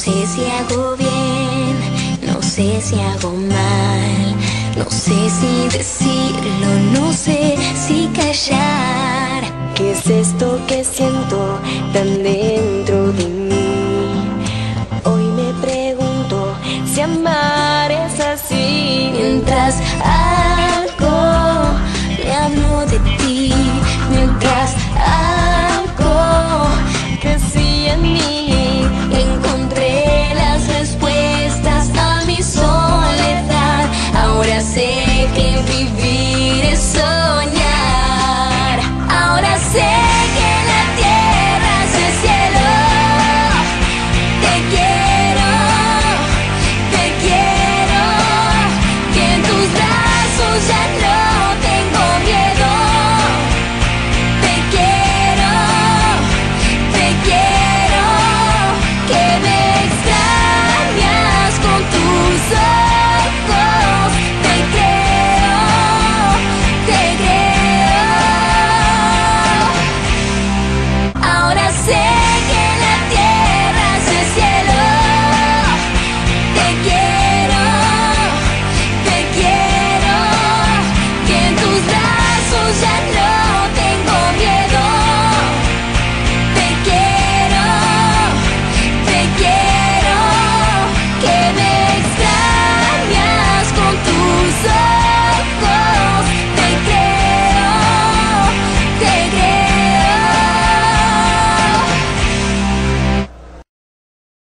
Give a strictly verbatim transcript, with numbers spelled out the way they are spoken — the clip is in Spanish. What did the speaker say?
sé si hago bien, no sé si hago mal, no sé si decirlo, no sé si callar. ¿Qué es esto que siento tan dentro de mí? Hoy me pregunto si amar es así. Mientras algo me hablo de ti, mientras algo Crecí en mí, encontré las respuestas a mi soledad. Ahora sé que vivir es soñar. Ahora sé que la tierra es el cielo. Te quiero, te quiero, que en tus brazos ya no tengo miedo. Te quiero, te quiero, que me extrañas con tus ojos. Te creo, te creo. Ahora sé que la tierra es el cielo. Te quiero, te quiero, que en tus brazos ya no tengo miedo. Te quiero, te quiero, que me extrañas con tus ojos.